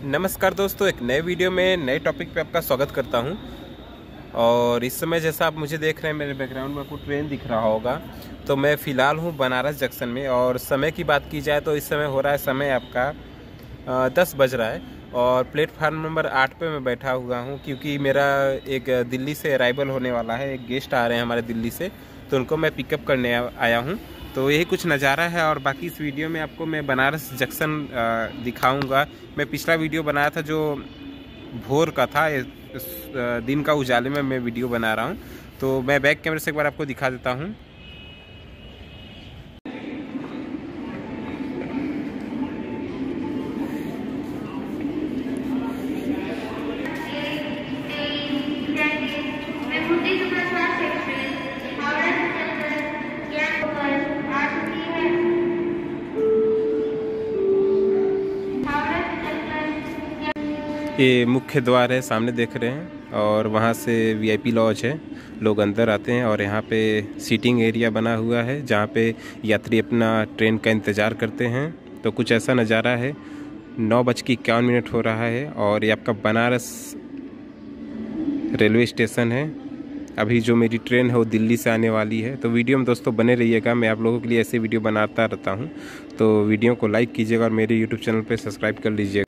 नमस्कार दोस्तों, एक नए वीडियो में नए टॉपिक पे आपका स्वागत करता हूं। और इस समय जैसा आप मुझे देख रहे हैं, मेरे बैकग्राउंड में आपको ट्रेन दिख रहा होगा। तो मैं फ़िलहाल हूं बनारस जंक्शन में, और समय की बात की जाए तो इस समय हो रहा है समय आपका 10 बज रहा है। और प्लेटफार्म नंबर 8 पे मैं बैठा हुआ हूं, क्योंकि मेरा एक दिल्ली से अराइवल होने वाला है। एक गेस्ट आ रहे हैं हमारे दिल्ली से, तो उनको मैं पिकअप करने आया हूं। तो यही कुछ नज़ारा है, और बाकी इस वीडियो में आपको मैं बनारस जंक्शन दिखाऊंगा। मैं पिछला वीडियो बनाया था जो भोर का था, इस दिन का उजाले में मैं वीडियो बना रहा हूं। तो मैं बैक कैमरे से एक बार आपको दिखा देता हूं। ये मुख्य द्वार है, सामने देख रहे हैं, और वहाँ से वीआईपी लॉज है। लोग अंदर आते हैं, और यहाँ पे सीटिंग एरिया बना हुआ है जहाँ पे यात्री अपना ट्रेन का इंतज़ार करते हैं। तो कुछ ऐसा नज़ारा है। 9:51 हो रहा है, और ये आपका बनारस रेलवे स्टेशन है। अभी जो मेरी ट्रेन है वो दिल्ली से आने वाली है। तो वीडियो में दोस्तों बने रहिएगा, मैं आप लोगों के लिए ऐसे वीडियो बनाता रहता हूँ। तो वीडियो को लाइक कीजिएगा, और मेरे यूट्यूब चैनल पर सब्सक्राइब कर लीजिएगा।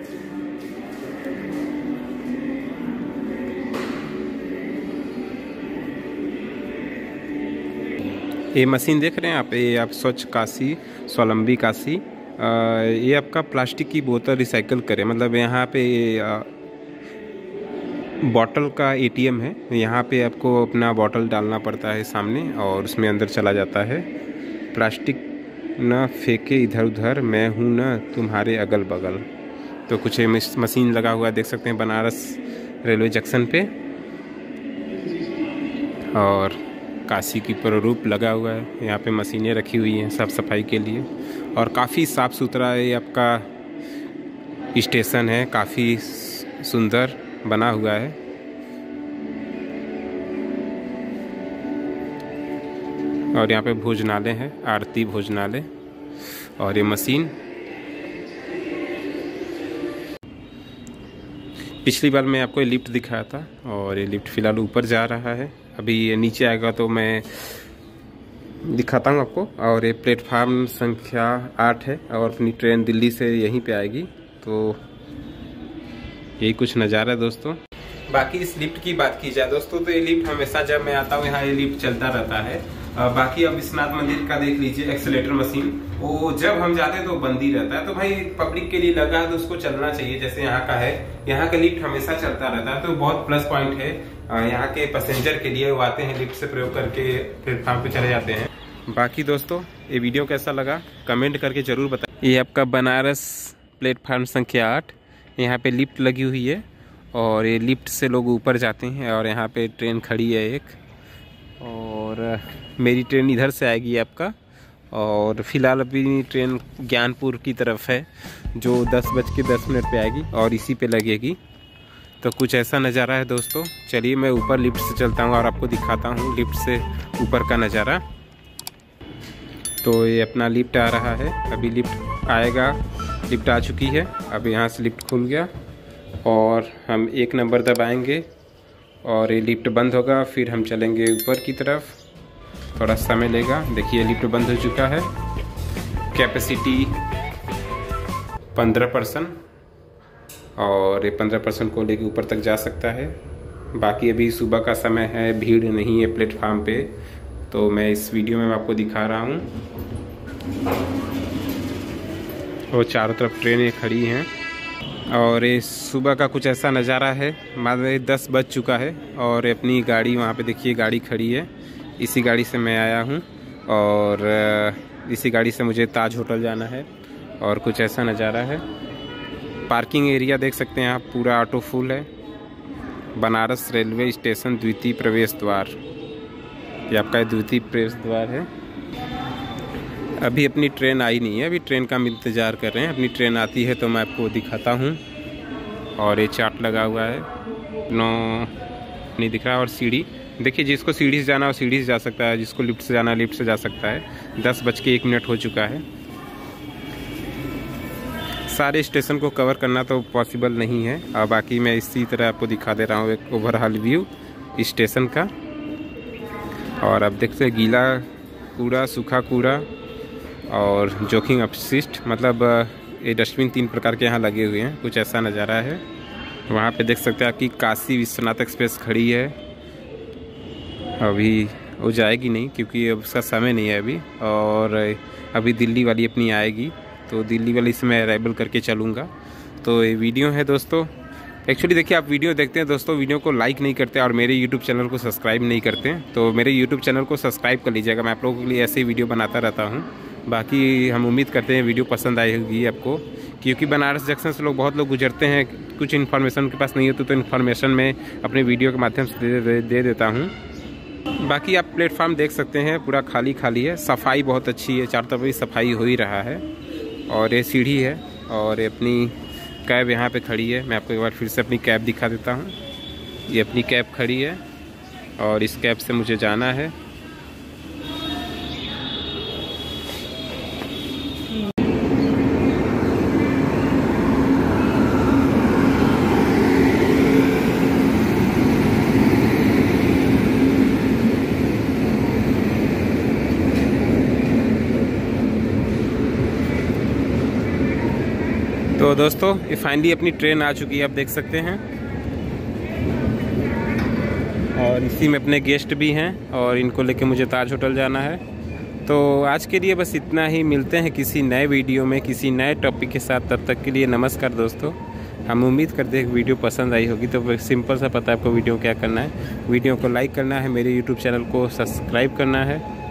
ये मशीन देख रहे हैं आप, ये आप स्वच्छ काशी, स्वावलंबी काशी। ये आपका प्लास्टिक की बोतल रिसाइकल करे, मतलब यहाँ पे बॉटल का एटीएम है। यहाँ पे आपको अपना बॉटल डालना पड़ता है सामने, और उसमें अंदर चला जाता है। प्लास्टिक न फेंके इधर उधर, मैं हूँ न तुम्हारे अगल बगल। तो कुछ मशीन लगा हुआ है, देख सकते हैं बनारस रेलवे जंक्शन पे। और काशी की प्रारूप लगा हुआ है। यहाँ पे मशीनें रखी हुई हैं साफ सफाई के लिए, और काफ़ी साफ़ सुथरा ये आपका स्टेशन है। काफ़ी सुंदर बना हुआ है। और यहाँ पे भोजनालय है, आरती भोजनालय। और ये मशीन पिछली बार मैं आपको ये लिफ्ट दिखाया था, और ये लिफ्ट फ़िलहाल ऊपर जा रहा है। अभी ये नीचे आएगा तो मैं दिखाता हूँ आपको। और ये प्लेटफार्म संख्या 8 है, और अपनी ट्रेन दिल्ली से यहीं पे आएगी। तो यही कुछ नज़ारा है दोस्तों। बाकी इस लिफ्ट की बात की जाए दोस्तों, तो ये लिफ्ट हमेशा जब मैं आता हूँ यहाँ, ये लिफ्ट चलता रहता है। बाकी अब विश्वनाथ मंदिर का देख लीजिए, एक्सीलेटर मशीन, वो जब हम जाते हैं तो बंद ही रहता है। तो भाई पब्लिक के लिए लगा है तो उसको चलना चाहिए। जैसे यहाँ का है, यहाँ का लिफ्ट हमेशा चलता रहता है, तो बहुत प्लस पॉइंट है यहाँ के पैसेंजर के लिए। वो आते हैं लिफ्ट से प्रयोग करके प्लेटफॉर्म पे चले जाते हैं। बाकी दोस्तों ये वीडियो कैसा लगा कमेंट करके जरूर बताएं। ये आपका बनारस प्लेटफार्म संख्या 8, यहाँ पे लिफ्ट लगी हुई है, और ये लिफ्ट से लोग ऊपर जाते हैं। और यहाँ पे ट्रेन खड़ी है एक, और मेरी ट्रेन इधर से आएगी आपका। और फिलहाल अभी ट्रेन ज्ञानपुर की तरफ है, जो 10:10 पे आएगी, और इसी पे लगेगी। तो कुछ ऐसा नज़ारा है दोस्तों। चलिए मैं ऊपर लिफ्ट से चलता हूँ और आपको दिखाता हूँ लिफ्ट से ऊपर का नज़ारा। तो ये अपना लिफ्ट आ रहा है, अभी लिफ्ट आएगा। लिफ्ट आ चुकी है, अब यहाँ से लिफ्ट खुल गया, और हम 1 नंबर दबाएंगे, और ये लिफ्ट बंद होगा। फिर हम चलेंगे ऊपर की तरफ, थोड़ा समय लेगा। देखिए लिफ्ट बंद हो चुका है। कैपेसिटी 15%, और ये 15% को लेके ऊपर तक जा सकता है। बाकी अभी सुबह का समय है, भीड़ नहीं है प्लेटफार्म पे, तो मैं इस वीडियो में आपको दिखा रहा हूँ। और चारों तरफ ट्रेनें खड़ी हैं, और ये सुबह का कुछ ऐसा नज़ारा है। मान 10 बज चुका है, और अपनी गाड़ी वहाँ पे देखिए, गाड़ी खड़ी है। इसी गाड़ी से मैं आया हूँ, और इसी गाड़ी से मुझे ताज होटल जाना है। और कुछ ऐसा नज़ारा है। पार्किंग एरिया देख सकते हैं आप, पूरा ऑटो फुल है। बनारस रेलवे स्टेशन द्वितीय प्रवेश द्वार, ये आपका द्वितीय प्रवेश द्वार है। अभी अपनी ट्रेन आई नहीं है, अभी ट्रेन का हम इंतज़ार कर रहे हैं। अपनी ट्रेन आती है तो मैं आपको दिखाता हूँ। और ये चार्ट लगा हुआ है, 9 नहीं दिख रहा। और सीढ़ी देखिए, जिसको सीढ़ी से जाना हो सीढ़ी से जा सकता है, जिसको लिफ्ट से जाना है लिफ्ट से जा सकता है। 10:01 हो चुका है। सारे स्टेशन को कवर करना तो पॉसिबल नहीं है। और बाकी मैं इसी तरह आपको दिखा दे रहा हूँ एक ओवरऑल व्यू स्टेशन का। और अब देखते हैं गीला कूड़ा, सूखा कूड़ा और जोखिम अपशिष्ट, मतलब ये डस्टबिन 3 प्रकार के यहाँ लगे हुए हैं, कुछ ऐसा नज़ारा है। वहाँ पे देख सकते हैं आपकी काशी विश्वनाथ एक्सप्रेस खड़ी है। अभी वो जाएगी नहीं क्योंकि अब उसका समय नहीं है अभी, और अभी दिल्ली वाली अपनी आएगी, तो दिल्ली वाली से मैं अराइवल करके चलूँगा। तो ये वीडियो है दोस्तों। एक्चुअली देखिए, आप वीडियो देखते हैं दोस्तों, वीडियो को लाइक नहीं करते और मेरे यूट्यूब चैनल को सब्सक्राइब नहीं करते, तो मेरे यूट्यूब चैनल को सब्सक्राइब कर लीजिएगा। मैं आप लोगों के लिए ऐसे ही वीडियो बनाता रहता हूँ। बाकी हम उम्मीद करते हैं वीडियो पसंद आई होगी आपको, क्योंकि बनारस जंक्शन से बहुत लोग गुजरते हैं, कुछ इन्फॉर्मेशन के पास नहीं होती तो इन्फॉर्मेशन मैं अपने वीडियो के माध्यम से दे देता हूँ। बाकी आप प्लेटफार्म देख सकते हैं पूरा खाली खाली है, सफाई बहुत अच्छी है, चारों तरफ सफाई हो ही रहा है। और ये सीढ़ी है और ये अपनी कैब यहाँ पे खड़ी है। मैं आपको एक बार फिर से अपनी कैब दिखा देता हूँ। ये अपनी कैब खड़ी है और इस कैब से मुझे जाना है। तो दोस्तों ये फाइनली अपनी ट्रेन आ चुकी है, आप देख सकते हैं। और इसी में अपने गेस्ट भी हैं और इनको लेके मुझे ताज होटल जाना है। तो आज के लिए बस इतना ही, मिलते हैं किसी नए वीडियो में किसी नए टॉपिक के साथ। तब तक के लिए नमस्कार दोस्तों। हम उम्मीद करते हैं कि वीडियो पसंद आई होगी। तो सिंपल सा पता है आपको वीडियो क्या करना है, वीडियो को लाइक करना है, मेरे यूट्यूब चैनल को सब्सक्राइब करना है